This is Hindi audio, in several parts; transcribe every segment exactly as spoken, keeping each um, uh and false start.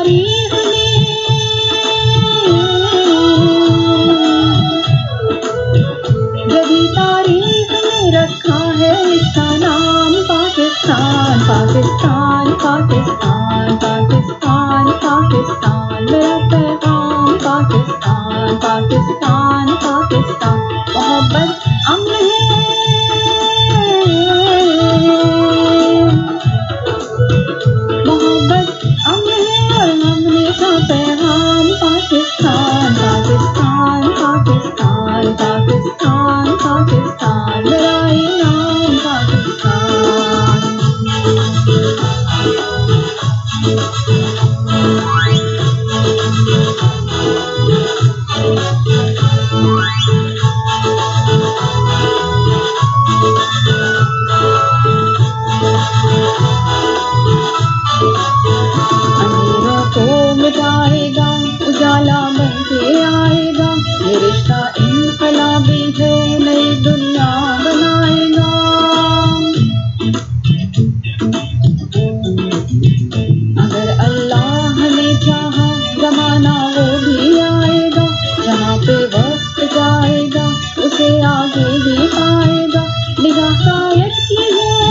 तारीख में, जभी तारीख में रखा है इसका नाम पाकिस्तान। पाकिस्तान पाकिस्तान पाकिस्तान पाकिस्तान, मेरा पैगाम पाकिस्तान पाकिस्तान पाकिस्तान। मोहब्बत अमन है, मोहब्बत अमन है और हमने का पैगाम पाकिस्तान पाकिस्तान पाकिस्तान पाकिस्तान पाकिस्तान, मेरा इनाम पाकिस्तान। अंधेरों को मिटाएगा उजाला बन के आएगा, ये रिश्ता इनकलाबी है नई दुनिया बनाएगा। अगर अल्लाह ने चाहा जमाना वो भी आएगा, जहाँ पे वक्त जाएगा उसे आगे भी पाएगा। निगाह कायद की है,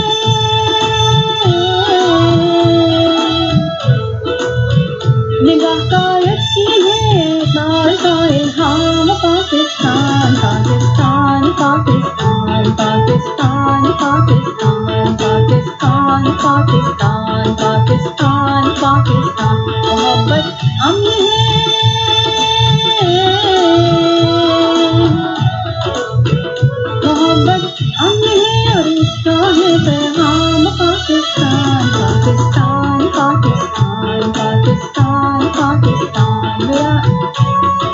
निगाह कायद की है साल का इल्हाम पाकिस्तान पाकिस्तान पाकिस्तान पाकिस्तान पाकिस्तान पाकिस्तान पाकिस्तान पाकिस्तान पाकिस्तान। मोहब्बत अमन है, मोहब्बत अमन है और इसका है पैगाम पाकिस्तान पाकिस्तान पाकिस्तान पाकिस्तान पाकिस्तान, मेरा